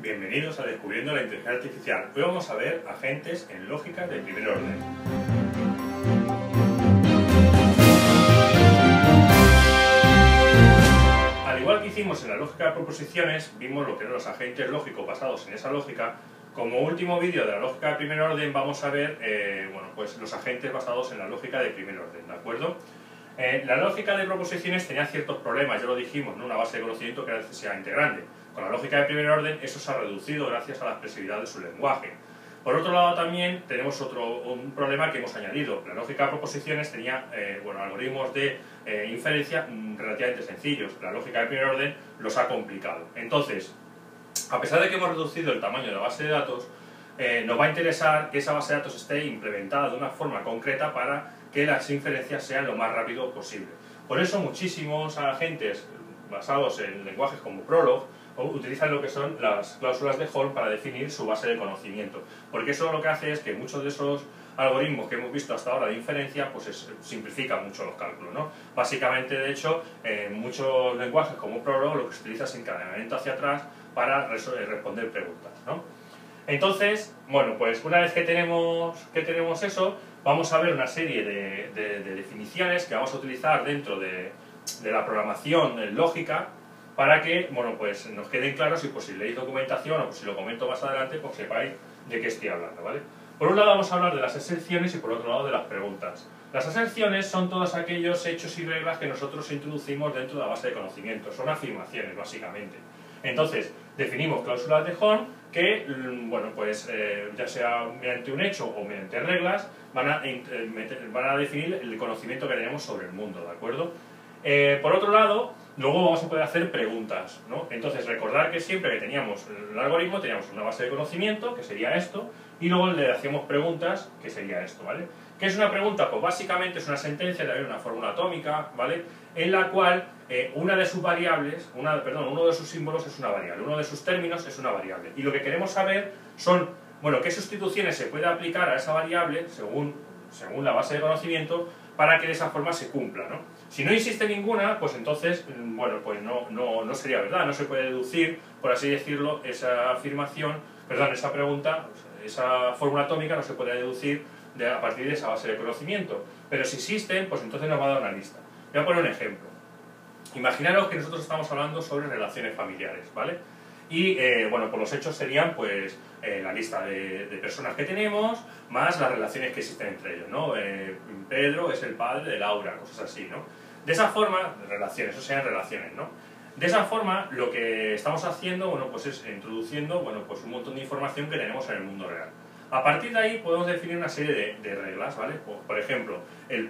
Bienvenidos a Descubriendo la Inteligencia Artificial. Hoy vamos a ver agentes en lógica de primer orden. Al igual que hicimos en la lógica de proposiciones, vimos lo que eran los agentes lógicos basados en esa lógica. Como último vídeo de la lógica de primer orden vamos a ver los agentes basados en la lógica de primer orden, ¿de acuerdo? La lógica de proposiciones tenía ciertos problemas, ya lo dijimos, ¿no? Una base de conocimiento que era excesivamente grande. Con la lógica de primer orden eso se ha reducido gracias a la expresividad de su lenguaje. Por otro lado también tenemos un problema que hemos añadido. La lógica de proposiciones tenía algoritmos de inferencia relativamente sencillos. La lógica de primer orden los ha complicado. Entonces, a pesar de que hemos reducido el tamaño de la base de datos, nos va a interesar que esa base de datos esté implementada de una forma concreta para que las inferencias sean lo más rápido posible. Por eso muchísimos agentes basados en lenguajes como Prolog utilizan lo que son las cláusulas de Holm para definir su base de conocimiento, porque eso lo que hace es que muchos de esos algoritmos que hemos visto hasta ahora de inferencia pues simplifican mucho los cálculos, ¿no? Básicamente, de hecho, en muchos lenguajes como Prolog lo que se utiliza es encadenamiento hacia atrás para responder preguntas, ¿no? Entonces, bueno, pues una vez que tenemos eso, vamos a ver una serie de definiciones que vamos a utilizar dentro de la programación lógica para que, bueno, pues nos queden claros y pues si leéis documentación o pues si lo comento más adelante, pues sepáis de qué estoy hablando, ¿vale? Por un lado vamos a hablar de las aserciones y por otro lado de las preguntas. Las aserciones son todos aquellos hechos y reglas que nosotros introducimos dentro de la base de conocimiento, son afirmaciones básicamente. Entonces, definimos cláusulas de Holm que, bueno, pues ya sea mediante un hecho o mediante reglas, van a definir el conocimiento que tenemos sobre el mundo, ¿de acuerdo? Por otro lado, luego vamos a poder hacer preguntas, ¿no? Entonces, recordar que siempre que teníamos el algoritmo, teníamos una base de conocimiento, que sería esto, y luego le hacíamos preguntas, que sería esto, ¿vale? ¿Qué es una pregunta? Pues básicamente es una sentencia, también una fórmula atómica, ¿vale? En la cual una de sus variables, uno de sus símbolos es una variable, uno de sus términos es una variable. Y lo que queremos saber son, bueno, qué sustituciones se puede aplicar a esa variable según la base de conocimiento para que de esa forma se cumpla, ¿no? Si no existe ninguna, pues entonces, bueno, pues no sería verdad, no se puede deducir, por así decirlo, esa pregunta, esa fórmula atómica no se puede deducir a partir de esa base de conocimiento. Pero si existen, pues entonces nos va a dar una lista. Voy a poner un ejemplo. Imaginaros que nosotros estamos hablando sobre relaciones familiares, ¿vale? Y, bueno, pues los hechos serían, pues, la lista de personas que tenemos, más las relaciones que existen entre ellos, ¿no? Pedro es el padre de Laura, cosas así, ¿no? De esa forma, relaciones, eso serían relaciones, ¿no? De esa forma, lo que estamos haciendo, bueno, pues es introduciendo, bueno, pues un montón de información que tenemos en el mundo real. A partir de ahí podemos definir una serie de reglas, ¿vale? Por ejemplo, el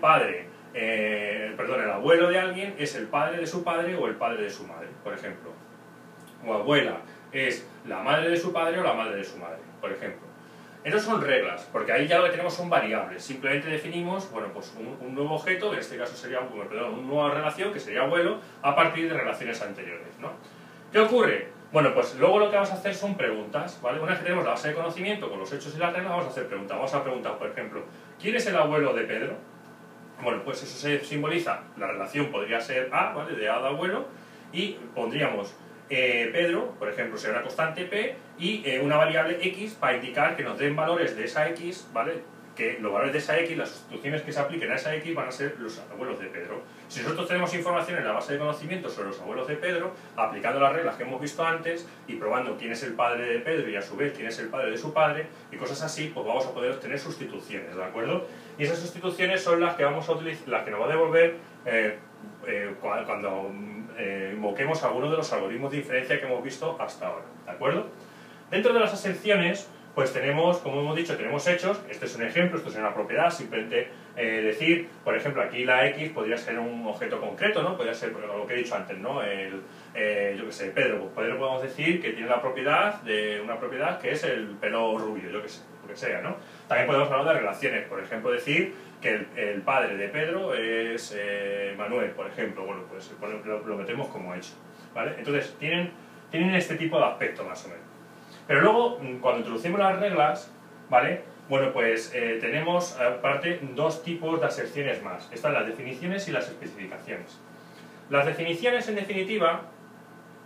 abuelo de alguien es el padre de su padre o el padre de su madre, por ejemplo. O abuela es la madre de su padre o la madre de su madre, por ejemplo. Esas son reglas, porque ahí ya lo que tenemos son variables. Simplemente definimos, bueno, pues un nuevo objeto, en este caso sería, una nueva relación, que sería abuelo, a partir de relaciones anteriores, ¿no? ¿Qué ocurre? Bueno, pues luego lo que vamos a hacer son preguntas, ¿vale? Una vez que tenemos la base de conocimiento con los hechos y las reglas, vamos a hacer preguntas. Vamos a preguntar, por ejemplo, ¿quién es el abuelo de Pedro? Bueno, pues eso se simboliza, la relación podría ser A, ¿vale? De A de abuelo, y pondríamos Pedro, por ejemplo, sería una constante P, y una variable X para indicar que nos den valores de esa X, ¿vale? Que los valores de esa X, las sustituciones que se apliquen a esa X van a ser los abuelos de Pedro. Si nosotros tenemos información en la base de conocimiento sobre los abuelos de Pedro, aplicando las reglas que hemos visto antes y probando quién es el padre de Pedro y a su vez quién es el padre de su padre y cosas así, pues vamos a poder obtener sustituciones, ¿de acuerdo? Y esas sustituciones son las que vamos a utilizar, las que nos va a devolver cuando invoquemos alguno de los algoritmos de inferencia que hemos visto hasta ahora, ¿de acuerdo? Dentro de las aserciones, pues tenemos, como hemos dicho, tenemos hechos. Este es un ejemplo, esto es una propiedad, simplemente decir, por ejemplo, aquí la X podría ser un objeto concreto, ¿no? Podría ser lo que he dicho antes, ¿no? Yo qué sé, Pedro, pues Pedro podemos decir que tiene una propiedad que es el pelo rubio, yo qué sé, lo que sea, ¿no? También podemos hablar de relaciones, por ejemplo, decir que el padre de Pedro es Manuel, por ejemplo. Bueno, pues lo metemos como hecho, ¿vale? Entonces, tienen este tipo de aspecto más o menos. Pero luego, cuando introducimos las reglas, ¿vale? Bueno, pues tenemos aparte dos tipos de aserciones más. Están las definiciones y las especificaciones. Las definiciones, en definitiva,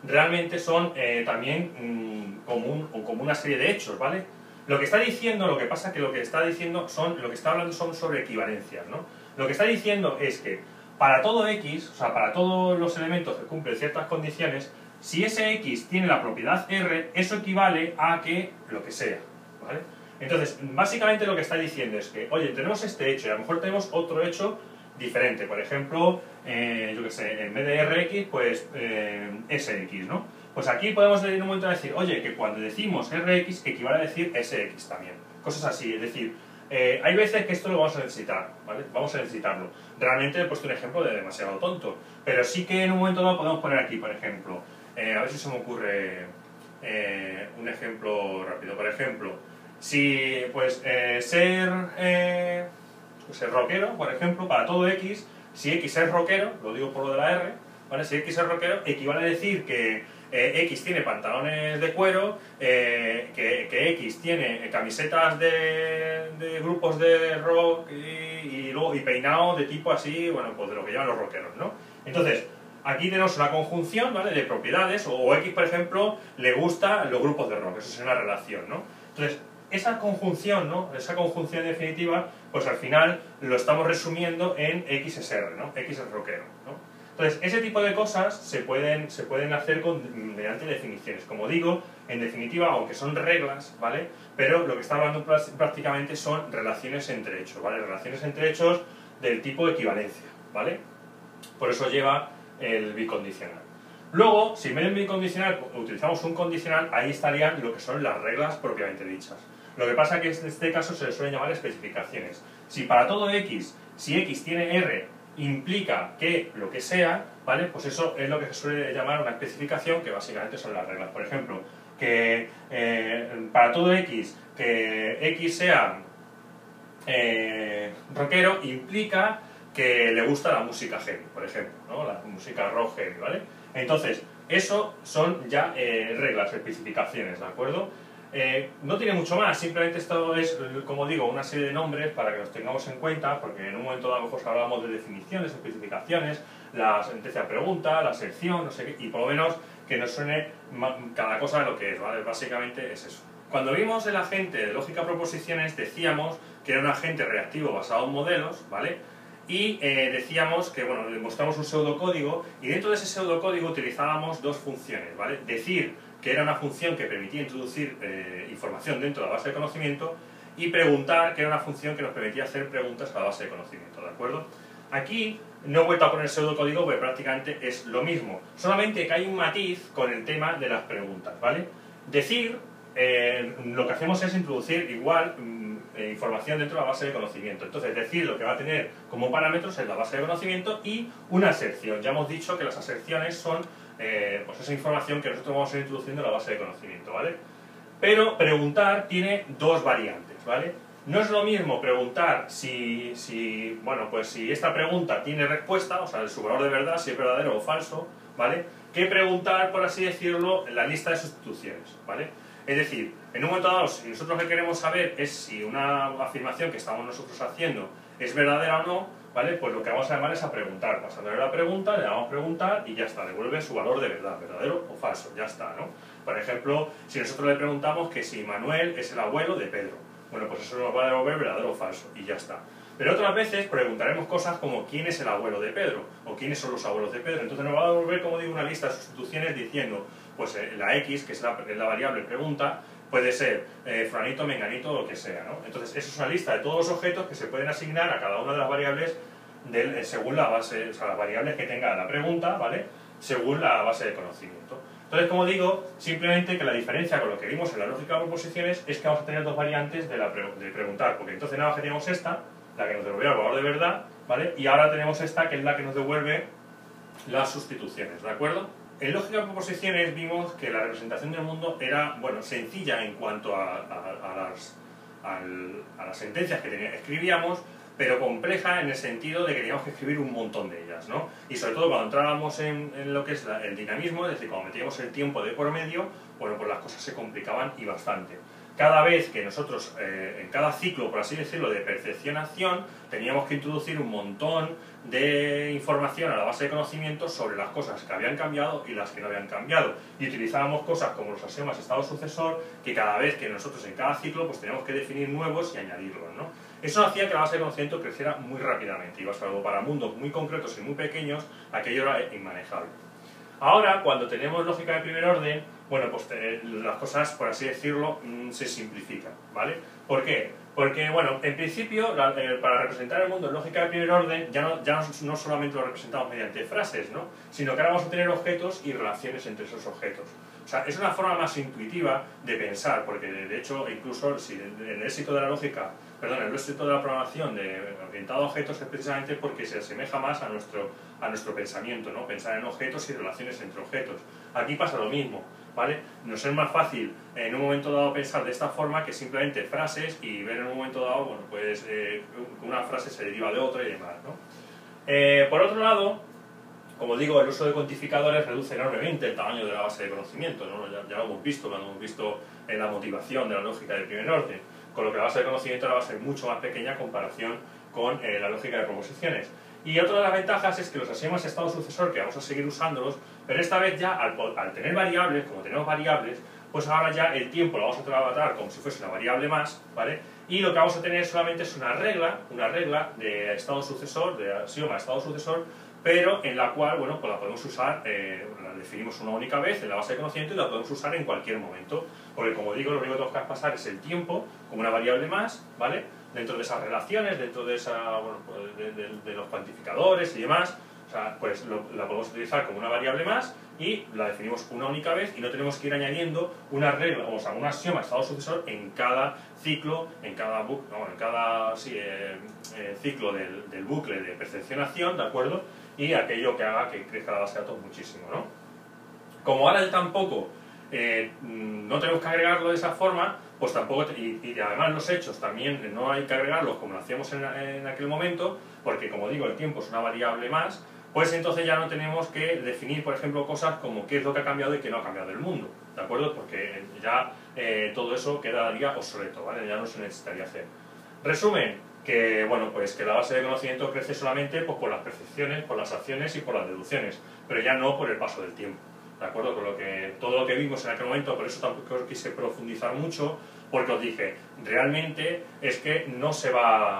realmente son también como una serie de hechos, ¿vale? Lo que está diciendo, lo que pasa que lo que está diciendo lo que está hablando son sobre equivalencias, ¿no? Lo que está diciendo es que para todo X, o sea, para todos los elementos que cumplen ciertas condiciones, si ese X tiene la propiedad R, eso equivale a que lo que sea, ¿vale? Entonces, básicamente lo que está diciendo es que, oye, tenemos este hecho y a lo mejor tenemos otro hecho diferente. Por ejemplo, yo qué sé, en vez de Rx, pues Sx, ¿no? Pues aquí podemos en un momento decir, oye, que cuando decimos Rx equivale a decir Sx también. Cosas así, es decir, hay veces que esto lo vamos a necesitar, ¿vale? Vamos a necesitarlo. Realmente he puesto un ejemplo de demasiado tonto, pero sí que en un momento dado podemos poner aquí, por ejemplo, a ver si se me ocurre un ejemplo rápido. Por ejemplo, si pues ser rockero, por ejemplo, para todo X, si X es rockero, lo digo por lo de la R, ¿vale? Si X es rockero, equivale a decir que X tiene pantalones de cuero, que X tiene camisetas de grupos de rock y peinado de tipo así, bueno, pues de lo que llevan los rockeros, ¿no? Entonces, aquí tenemos una conjunción, ¿vale?, de propiedades, o X, por ejemplo, le gustan los grupos de rock, eso es una relación, ¿no? Entonces, esa conjunción, ¿no?, esa conjunción definitiva, pues al final lo estamos resumiendo en X es R, ¿no? X es rockero, ¿no? Entonces, ese tipo de cosas se pueden hacer mediante definiciones. Como digo, en definitiva, aunque son reglas, ¿vale?, pero lo que está hablando prácticamente son relaciones entre hechos, ¿vale? Relaciones entre hechos del tipo equivalencia, ¿vale? Por eso lleva el bicondicional. Luego, si en vez de un bicondicional utilizamos un condicional, ahí estarían lo que son las reglas propiamente dichas. Lo que pasa es que en este caso se le suelen llamar especificaciones. Si para todo X, si X tiene R, implica que lo que sea, ¿vale?, pues eso es lo que se suele llamar una especificación, que básicamente son las reglas. Por ejemplo, que para todo X, que X sea rockero, implica que le gusta la música heavy, por ejemplo, ¿no?, la música rock heavy, ¿vale? Entonces, eso son ya reglas, especificaciones, ¿de acuerdo? No tiene mucho más, simplemente esto es, como digo, una serie de nombres para que los tengamos en cuenta, porque en un momento dado a lo mejor hablamos de definiciones, especificaciones, la sentencia de pregunta, la sección, no sé qué, y por lo menos que nos suene cada cosa de lo que es, ¿vale? Básicamente es eso. Cuando vimos el agente de lógica proposiciones, decíamos que era un agente reactivo basado en modelos, ¿vale? Y decíamos que, bueno, le mostramos un pseudocódigo y dentro de ese pseudocódigo utilizábamos dos funciones, ¿vale? Decir que era una función que permitía introducir información dentro de la base de conocimiento, y preguntar, que era una función que nos permitía hacer preguntas a la base de conocimiento, ¿de acuerdo? Aquí no he vuelto a poner pseudocódigo porque prácticamente es lo mismo, solamente que hay un matiz con el tema de las preguntas, ¿vale? Decir, lo que hacemos es introducir igual información dentro de la base de conocimiento. Entonces, decir lo que va a tener como parámetros es la base de conocimiento y una aserción. Ya hemos dicho que las aserciones son pues esa información que nosotros vamos a ir introduciendo en la base de conocimiento, ¿vale? Pero preguntar tiene dos variantes, ¿vale? No es lo mismo preguntar si esta pregunta tiene respuesta, o sea, su valor de verdad, si es verdadero o falso, ¿vale?, que preguntar, por así decirlo, la lista de sustituciones, ¿vale? Es decir, en un momento dado, si nosotros lo que queremos saber es si una afirmación que estamos nosotros haciendo es verdadera o no, ¿vale?, pues lo que vamos a llamar es a preguntar. Pasándole la pregunta, le damos preguntar y ya está, devuelve su valor de verdad, verdadero o falso, ya está, ¿no? Por ejemplo, si nosotros le preguntamos que si Manuel es el abuelo de Pedro, bueno, pues eso nos va a devolver verdadero o falso y ya está. Pero otras veces preguntaremos cosas como ¿quién es el abuelo de Pedro? O ¿quiénes son los abuelos de Pedro? Entonces nos va a devolver, como digo, una lista de sustituciones diciendo, pues la X, que es la variable pregunta, puede ser fulanito, menganito o lo que sea, ¿no? Entonces, eso es una lista de todos los objetos que se pueden asignar a cada una de las variables según la base, o sea, las variables que tenga la pregunta, ¿vale?, según la base de conocimiento. Entonces, como digo, simplemente que la diferencia con lo que vimos en la lógica de proposiciones es que vamos a tener dos variantes de preguntar, porque entonces nada más que teníamos esta, la que nos devolvía el valor de verdad, ¿vale?, y ahora tenemos esta, que es la que nos devuelve las sustituciones, ¿de acuerdo? En lógica de proposiciones vimos que la representación del mundo era, bueno, sencilla en cuanto a las sentencias que escribíamos, pero compleja en el sentido de que teníamos que escribir un montón de ellas, ¿no? Y sobre todo cuando entrábamos en lo que es el dinamismo, es decir, cuando metíamos el tiempo de por medio, bueno, pues las cosas se complicaban y bastante. cada vez que nosotros, en cada ciclo, por así decirlo, de percepción-acción, teníamos que introducir un montón de información a la base de conocimientos sobre las cosas que habían cambiado y las que no habían cambiado. Y utilizábamos cosas como los axiomas estado-sucesor, que cada vez que nosotros en cada ciclo pues teníamos que definir nuevos y añadirlos, ¿no? Eso hacía que la base de conocimiento creciera muy rápidamente, y salvo para mundos muy concretos y muy pequeños, aquello era inmanejable. Ahora, cuando tenemos lógica de primer orden, bueno, pues las cosas, por así decirlo, se simplifican, ¿vale? ¿Por qué? Porque, bueno, en principio, para representar el mundo en lógica de primer orden, ya no solamente lo representamos mediante frases, ¿no? Sino que ahora vamos a tener objetos y relaciones entre esos objetos. O sea, es una forma más intuitiva de pensar, porque de hecho, incluso si el éxito de la lógica, perdón, el éxito de la programación orientado a objetos es precisamente porque se asemeja más a nuestro pensamiento, ¿no? Pensar en objetos y relaciones entre objetos. Aquí pasa lo mismo, ¿vale? Nos es más fácil en un momento dado pensar de esta forma que simplemente frases y ver en un momento dado, bueno, pues una frase se deriva de otra y demás, ¿no? Por otro lado, como digo, el uso de cuantificadores reduce enormemente el tamaño de la base de conocimiento, ¿no? Ya lo hemos visto cuando hemos visto la motivación de la lógica de primer orden, con lo que la base de conocimiento ahora va a ser mucho más pequeña en comparación con la lógica de proposiciones. Y otra de las ventajas es que los axiomas estado-sucesor, que vamos a seguir usándolos, pero esta vez ya al tener variables, como tenemos variables, pues ahora ya el tiempo lo vamos a tratar como si fuese una variable más, ¿vale? Y lo que vamos a tener solamente es una regla de estado-sucesor, de axioma estado-sucesor, pero en la cual, bueno, pues la podemos usar, la definimos una única vez en la base de conocimiento y la podemos usar en cualquier momento. Porque, como digo, lo único que tenemos que pasar es el tiempo como una variable más, ¿vale? Dentro de esas relaciones, dentro de esa, bueno, pues de los cuantificadores y demás, o sea, pues la podemos utilizar como una variable más y la definimos una única vez y no tenemos que ir añadiendo una regla, o sea, un axioma estado-sucesor en cada ciclo, en cada ciclo del bucle de percepción-acción, ¿de acuerdo? Y aquello que haga que crezca la base de datos muchísimo, ¿no? Como ahora tampoco no tenemos que agregarlo de esa forma, pues tampoco, y además los hechos también no hay que agregarlos como lo hacíamos en aquel momento, porque como digo, el tiempo es una variable más, pues entonces ya no tenemos que definir, por ejemplo, cosas como qué es lo que ha cambiado y qué no ha cambiado el mundo, ¿de acuerdo? Porque ya todo eso quedaría obsoleto, ¿vale? Ya no se necesitaría hacer. Resumen, que bueno, pues que la base de conocimiento crece solamente pues, por las percepciones, por las acciones y por las deducciones, pero ya no por el paso del tiempo, ¿de acuerdo? Con todo lo que vimos en aquel momento, por eso tampoco quise profundizar mucho, porque os dije, realmente es que no se va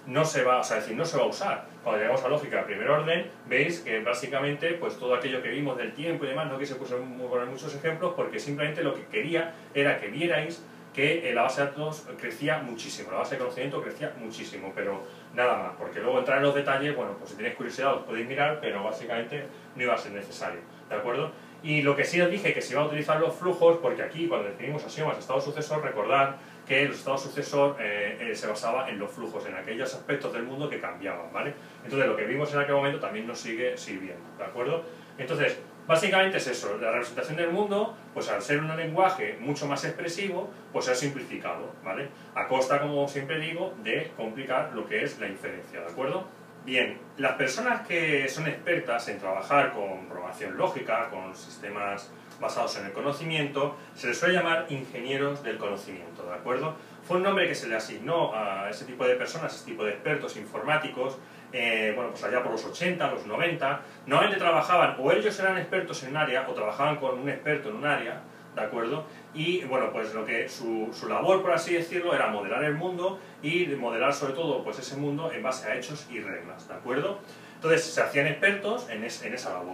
a usar. Cuando llegamos a lógica de primer orden, veis que básicamente pues todo aquello que vimos del tiempo y demás, no quise poner muchos ejemplos, porque simplemente lo que quería era que vierais que la base de datos crecía muchísimo, la base de conocimiento crecía muchísimo, pero nada más, porque luego entrar en los detalles, bueno, pues si tenéis curiosidad os podéis mirar, pero básicamente no iba a ser necesario, ¿de acuerdo? Y lo que sí os dije que se iba a utilizar los flujos, porque aquí cuando definimos axiomas estado-sucesor, recordad que el estado-sucesor se basaba en los flujos, en aquellos aspectos del mundo que cambiaban, ¿vale? Entonces lo que vimos en aquel momento también nos sigue sirviendo, ¿de acuerdo? Entonces, básicamente es eso, la representación del mundo, pues al ser un lenguaje mucho más expresivo, pues se ha simplificado, ¿vale? A costa, como siempre digo, de complicar lo que es la inferencia, ¿de acuerdo? Bien, las personas que son expertas en trabajar con programación lógica, con sistemas basados en el conocimiento, se les suele llamar ingenieros del conocimiento, ¿de acuerdo? Fue un nombre que se le asignó a ese tipo de personas, ese tipo de expertos informáticos, bueno, pues allá por los 80, los 90, normalmente trabajaban, o ellos eran expertos en un área, o trabajaban con un experto en un área, ¿de acuerdo? Y bueno, pues su labor, por así decirlo, era modelar el mundo y modelar sobre todo pues ese mundo en base a hechos y reglas, ¿de acuerdo? Entonces se hacían expertos en esa labor.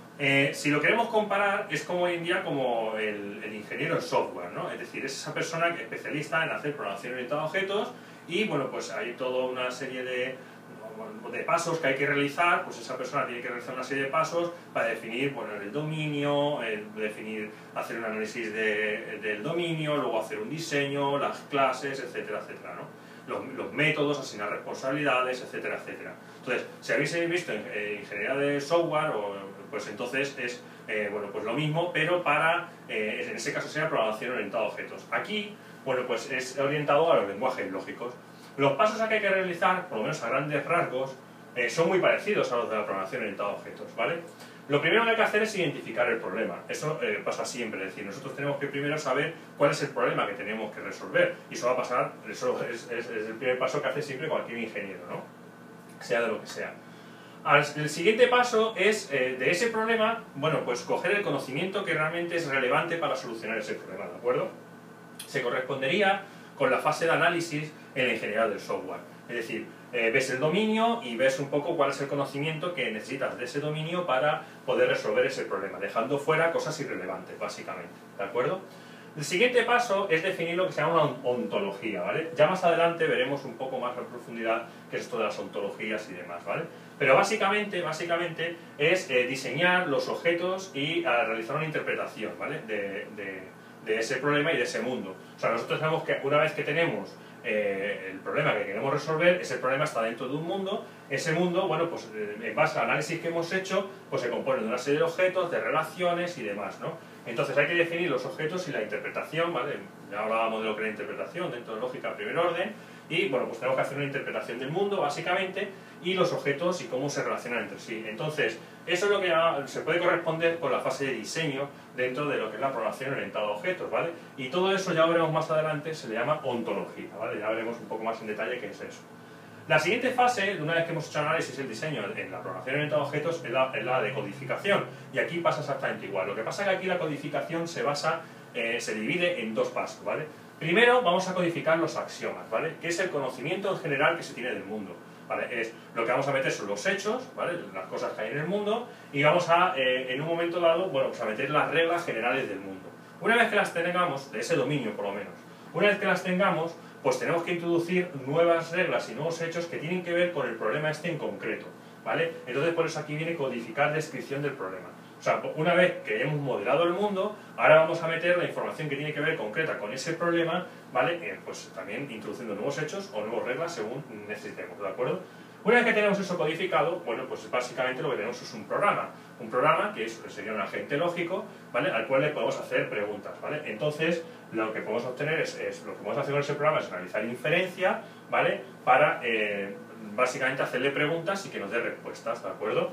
Si lo queremos comparar, es como hoy en día como el ingeniero en software, ¿no? Es decir, es esa persona que es especialista en hacer programación orientada a objetos y bueno, pues hay toda una serie de pasos que hay que realizar, pues esa persona tiene que realizar una serie de pasos para definir, bueno, el dominio, hacer un análisis del dominio, luego hacer un diseño, las clases, etcétera, etcétera, ¿no? Los métodos, asignar responsabilidades, etcétera, etcétera. Entonces, si habéis visto en ingeniería de software, pues entonces es bueno, pues lo mismo, pero en ese caso sería programación orientada a objetos. Aquí, bueno, pues es orientado a los lenguajes lógicos. Los pasos que hay que realizar, por lo menos a grandes rasgos, son muy parecidos a los de la programación orientada a objetos, ¿vale? Lo primero que hay que hacer es identificar el problema. Eso pasa siempre, es decir, nosotros tenemos que primero saber cuál es el problema que tenemos que resolver. Y eso va a pasar, eso es el primer paso que hace siempre cualquier ingeniero, ¿no? Sea de lo que sea. El siguiente paso es, de ese problema, bueno, pues coger el conocimiento que realmente es relevante para solucionar ese problema, ¿de acuerdo? Se correspondería con la fase de análisis en la ingeniería del software. Es decir, ves el dominio y ves un poco cuál es el conocimiento que necesitas de ese dominio para poder resolver ese problema, dejando fuera cosas irrelevantes, básicamente, ¿de acuerdo? El siguiente paso es definir lo que se llama una ontología, ¿vale? Ya más adelante veremos un poco más en profundidad qué es esto de las ontologías y demás, ¿vale? Pero básicamente es diseñar los objetos y realizar una interpretación, ¿vale? De ese problema y de ese mundo. O sea, nosotros sabemos que una vez que tenemos el problema que queremos resolver, ese problema está dentro de un mundo, ese mundo, bueno, pues en base al análisis que hemos hecho, pues se compone de una serie de objetos, de relaciones y demás, ¿no? Entonces hay que definir los objetos y la interpretación, ¿vale? Ya hablábamos de lo que es la interpretación dentro de lógica primer orden, y bueno, pues tenemos que hacer una interpretación del mundo, básicamente, y los objetos y cómo se relacionan entre sí. Entonces, eso es lo que se puede corresponder con la fase de diseño dentro de lo que es la programación orientada a objetos, ¿vale? Y todo eso, ya veremos más adelante, se le llama ontología, ¿vale? Ya veremos un poco más en detalle qué es eso. La siguiente fase, una vez que hemos hecho el análisis y el diseño en la programación orientada a objetos, es la de codificación. Y aquí pasa exactamente igual. Lo que pasa es que aquí la codificación se divide en dos pasos, ¿vale? Primero vamos a codificar los axiomas, ¿vale? Que es el conocimiento en general que se tiene del mundo, ¿vale? Es lo que vamos a meter son los hechos, ¿vale? Las cosas que hay en el mundo, y vamos a, en un momento dado, bueno, pues a meter las reglas generales del mundo. Una vez que las tengamos, de ese dominio por lo menos, una vez que las tengamos, pues tenemos que introducir nuevas reglas y nuevos hechos que tienen que ver con el problema este en concreto, ¿vale? Entonces por eso aquí viene codificar descripción del problema. O sea, una vez que hemos modelado el mundo, ahora vamos a meter la información que tiene que ver concreta con ese problema, ¿vale? Pues también introduciendo nuevos hechos o nuevas reglas según necesitemos, ¿de acuerdo? Una vez que tenemos eso codificado, bueno, pues básicamente lo que tenemos es un programa que sería un agente lógico, ¿vale? Al cual le podemos hacer preguntas, ¿vale? Entonces, lo que podemos obtener lo que podemos hacer con ese programa es realizar inferencia, ¿vale? Para, básicamente, hacerle preguntas y que nos dé respuestas, ¿de acuerdo?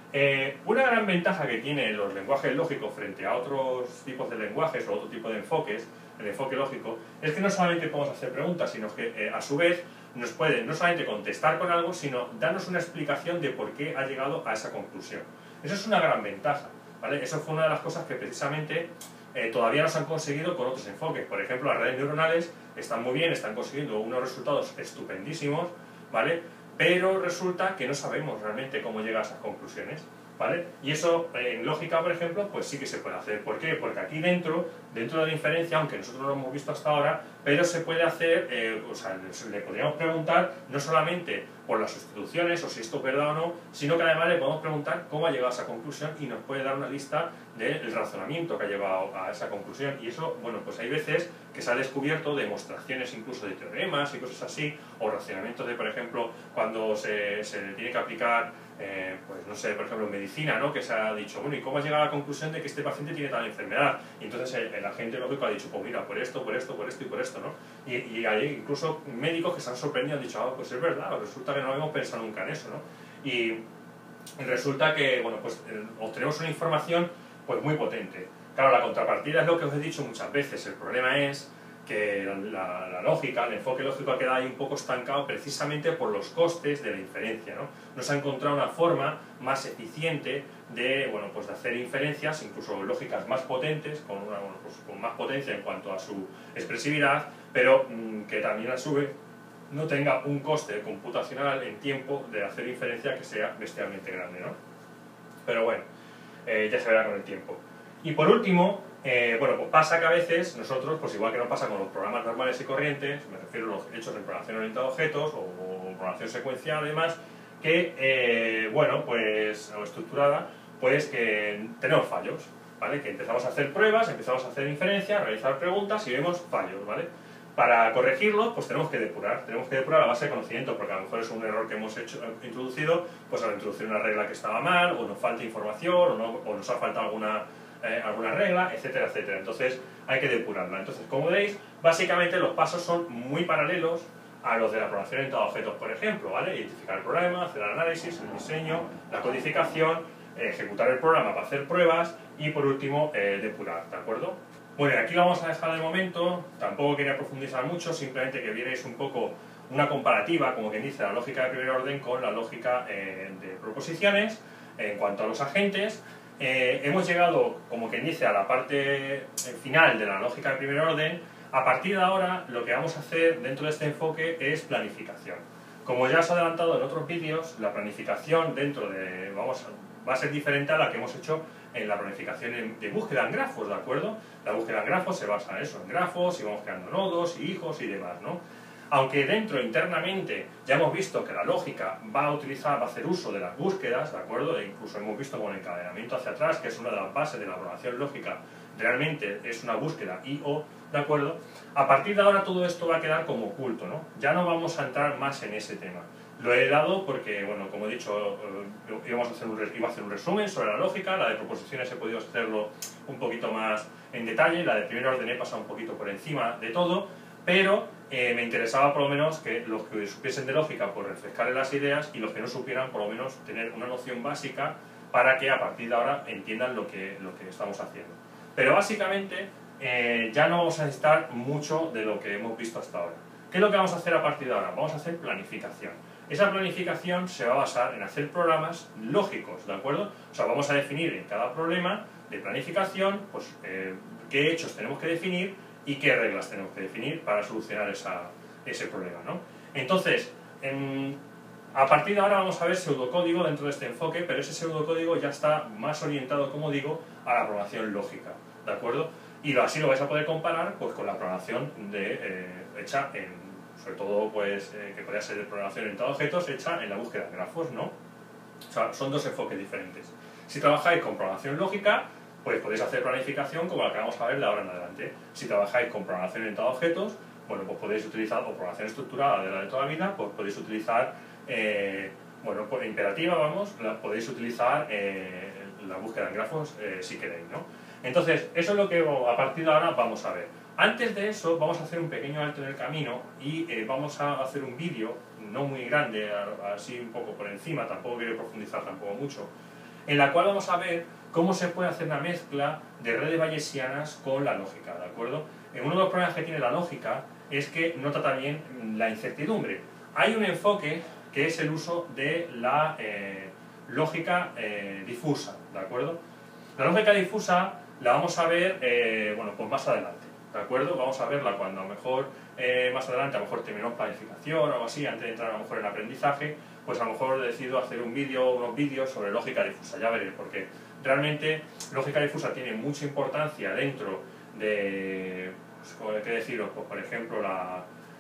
Una gran ventaja que tienen los lenguajes lógicos frente a otros tipos de lenguajes o otro tipo de enfoques, el enfoque lógico, es que no solamente podemos hacer preguntas, sino que a su vez nos puede no solamente contestar con algo, sino darnos una explicación de por qué ha llegado a esa conclusión. Eso es una gran ventaja, ¿vale? Eso fue una de las cosas que precisamente todavía no se han conseguido con otros enfoques. Por ejemplo, las redes neuronales están muy bien, están consiguiendo unos resultados estupendísimos, ¿vale? Pero resulta que no sabemos realmente cómo llega a esas conclusiones, ¿vale? Y eso en lógica, por ejemplo, pues sí que se puede hacer. ¿Por qué? Porque aquí dentro de la inferencia, aunque nosotros no lo hemos visto hasta ahora, pero se puede hacer, o sea, le podríamos preguntar no solamente por las sustituciones o si esto es verdad o no, sino que además le podemos preguntar cómo ha llegado a esa conclusión y nos puede dar una lista del razonamiento que ha llevado a esa conclusión. Y eso, bueno, pues hay veces que se ha descubierto demostraciones incluso de teoremas y cosas así, o racionamientos de, por ejemplo, cuando se le tiene que aplicar, pues no sé, por ejemplo en medicina, ¿no? Que se ha dicho, bueno, ¿y cómo has llegado a la conclusión de que este paciente tiene tal enfermedad? Y entonces el agente lógico ha dicho, pues mira, por esto, por esto, por esto y por esto, ¿no? Y hay incluso médicos que se han sorprendido y han dicho, ah, pues es verdad, resulta que no habíamos pensado nunca en eso, ¿no? Y resulta que, bueno, pues obtenemos una información pues muy potente. Claro, la contrapartida es lo que os he dicho muchas veces, el problema es que la lógica, el enfoque lógico ha quedado ahí un poco estancado precisamente por los costes de la inferencia, ¿no? No se ha encontrado una forma más eficiente de, bueno, pues de hacer inferencias, incluso lógicas más potentes, con más potencia en cuanto a su expresividad, pero que también a su vez no tenga un coste computacional en tiempo de hacer inferencia que sea bestialmente grande, ¿no? Pero bueno, ya se verá con el tiempo. Y por último, bueno, pues pasa que a veces nosotros, pues igual que nos pasa con los programas normales y corrientes, me refiero a los hechos en programación orientada a objetos o programación secuencial y demás, que, bueno, pues, o estructurada, pues que tenemos fallos, ¿vale? Que empezamos a hacer pruebas, empezamos a hacer inferencia, a realizar preguntas y vemos fallos, ¿vale? Para corregirlos, pues tenemos que depurar a base de conocimiento, porque a lo mejor es un error que hemos introducido, pues al introducir una regla que estaba mal, o nos falta información, o nos ha faltado alguna regla, etcétera, etcétera. Entonces hay que depurarla. Entonces, como veis, básicamente los pasos son muy paralelos a los de la programación orientada a objetos, por ejemplo, ¿vale? Identificar el problema, hacer el análisis, el diseño, la codificación, ejecutar el programa para hacer pruebas y por último depurar, ¿de acuerdo? Bueno, aquí lo vamos a dejar de momento, tampoco quería profundizar mucho, simplemente que vierais un poco una comparativa, como quien dice, la lógica de primer orden con la lógica de proposiciones en cuanto a los agentes. Hemos llegado, como quien dice, a la parte final de la lógica de primer orden. A partir de ahora, lo que vamos a hacer dentro de este enfoque es planificación. Como ya os he adelantado en otros vídeos, la planificación dentro de, va a ser diferente a la que hemos hecho en la planificación de búsqueda en grafos, ¿de acuerdo? La búsqueda en grafos se basa en eso, en grafos, y vamos creando nodos y hijos y demás, ¿no? Aunque dentro, internamente, ya hemos visto que la lógica va a hacer uso de las búsquedas, ¿de acuerdo? E incluso hemos visto con el encadenamiento hacia atrás, que es una de las bases de la programación lógica, realmente es una búsqueda y/o, ¿de acuerdo? A partir de ahora todo esto va a quedar como oculto, ¿no? Ya no vamos a entrar más en ese tema. Lo he dado porque, bueno, como he dicho, iba a hacer un resumen sobre la lógica, la de proposiciones he podido hacerlo un poquito más en detalle, la de primer orden he pasado un poquito por encima de todo, pero me interesaba por lo menos que los que supiesen de lógica, pues refrescarles las ideas, y los que no supieran, por lo menos tener una noción básica para que a partir de ahora entiendan lo que estamos haciendo. Pero básicamente ya no vamos a necesitar mucho de lo que hemos visto hasta ahora. ¿Qué es lo que vamos a hacer a partir de ahora? Vamos a hacer planificación. Esa planificación se va a basar en hacer programas lógicos, ¿de acuerdo? O sea, vamos a definir en cada problema de planificación, pues, qué hechos tenemos que definir y qué reglas tenemos que definir para solucionar ese problema, ¿no? Entonces, a partir de ahora vamos a ver pseudocódigo dentro de este enfoque, pero ese pseudocódigo ya está más orientado, como digo, a la programación lógica, ¿de acuerdo? Y así lo vais a poder comparar, pues, con la programación hecha en, sobre todo, pues, que podría ser de programación orientada a objetos, hecha en la búsqueda de grafos, ¿no? O sea, son dos enfoques diferentes. Si trabajáis con programación lógica, pues podéis hacer planificación como la que vamos a ver de ahora en adelante. Si trabajáis con programación orientada a objetos, bueno, pues podéis utilizar, o programación estructurada de la de toda la vida, pues podéis utilizar, bueno, pues imperativa, vamos, podéis utilizar la búsqueda en grafos si queréis, ¿no? Entonces, eso es lo que a partir de ahora vamos a ver. Antes de eso, vamos a hacer un pequeño alto en el camino y vamos a hacer un vídeo, no muy grande, así un poco por encima, tampoco quiero profundizar tampoco mucho, en la cual vamos a ver cómo se puede hacer una mezcla de redes bayesianas con la lógica, ¿de acuerdo? Uno de los problemas que tiene la lógica es que no trata bien la incertidumbre. Hay un enfoque que es el uso de la lógica difusa, ¿de acuerdo? La lógica difusa la vamos a ver, bueno, pues más adelante, ¿de acuerdo? Vamos a verla cuando a lo mejor más adelante, a lo mejor terminamos planificación o algo así, antes de entrar a lo mejor en aprendizaje, pues a lo mejor decido hacer unos vídeos sobre lógica difusa, ya veréis, porque realmente lógica difusa tiene mucha importancia dentro de, pues, ¿qué deciros? Pues, por ejemplo, la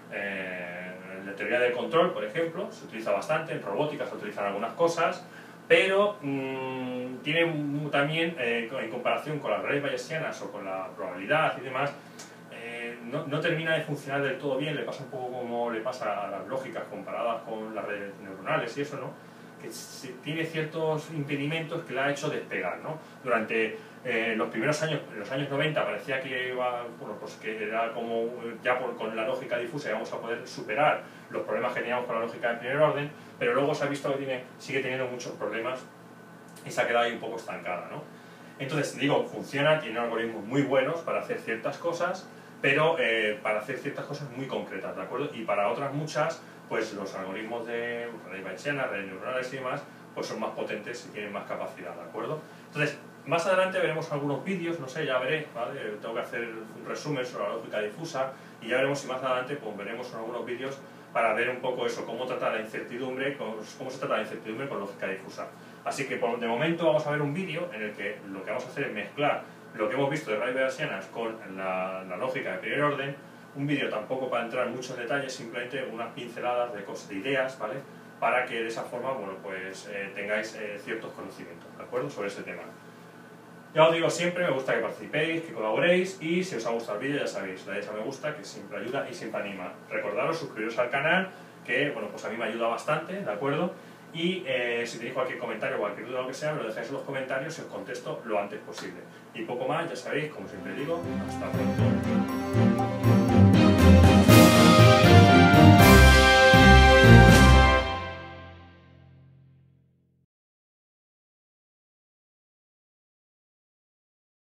teoría del control, por ejemplo, se utiliza bastante, en robótica se utilizan algunas cosas, pero tiene también, en comparación con las redes bayesianas o con la probabilidad y demás, no termina de funcionar del todo bien, le pasa un poco como le pasa a las lógicas comparadas con las redes neuronales y eso, ¿no? Que tiene ciertos impedimentos que la ha hecho despegar, ¿no? Durante los primeros años, en los años 90, parecía que iba, bueno, pues que era como ya con la lógica difusa íbamos a poder superar los problemas que teníamos con la lógica de primer orden, pero luego se ha visto que sigue teniendo muchos problemas y se ha quedado ahí un poco estancada, ¿no? Entonces, digo, funciona, tiene algoritmos muy buenos para hacer ciertas cosas, pero para hacer ciertas cosas muy concretas, ¿de acuerdo? Y para otras muchas, pues los algoritmos de redes bayesianas, redes neuronales y demás, pues son más potentes y tienen más capacidad, ¿de acuerdo? Entonces, más adelante veremos algunos vídeos, no sé, ya veré, ¿vale? Tengo que hacer un resumen sobre la lógica difusa y ya veremos si más adelante pues veremos algunos vídeos para ver un poco eso, cómo trata la incertidumbre, cómo se trata la incertidumbre con lógica difusa. Así que de momento vamos a ver un vídeo en el que lo que vamos a hacer es mezclar lo que hemos visto de redes bayesianas con la lógica de primer orden. Un vídeo tampoco para entrar en muchos detalles, simplemente unas pinceladas de ideas, ¿vale? Para que de esa forma, bueno, pues tengáis ciertos conocimientos, ¿de acuerdo? Sobre este tema. Ya os digo siempre, me gusta que participéis, que colaboréis y si os ha gustado el vídeo ya sabéis, le dais a me gusta que siempre ayuda y siempre anima. Recordaros, suscribiros al canal, que bueno, pues a mí me ayuda bastante, ¿de acuerdo? Y si tenéis cualquier comentario o cualquier duda o lo que sea, me lo dejáis en los comentarios y os contesto lo antes posible. Y poco más, ya sabéis, como siempre digo, hasta pronto.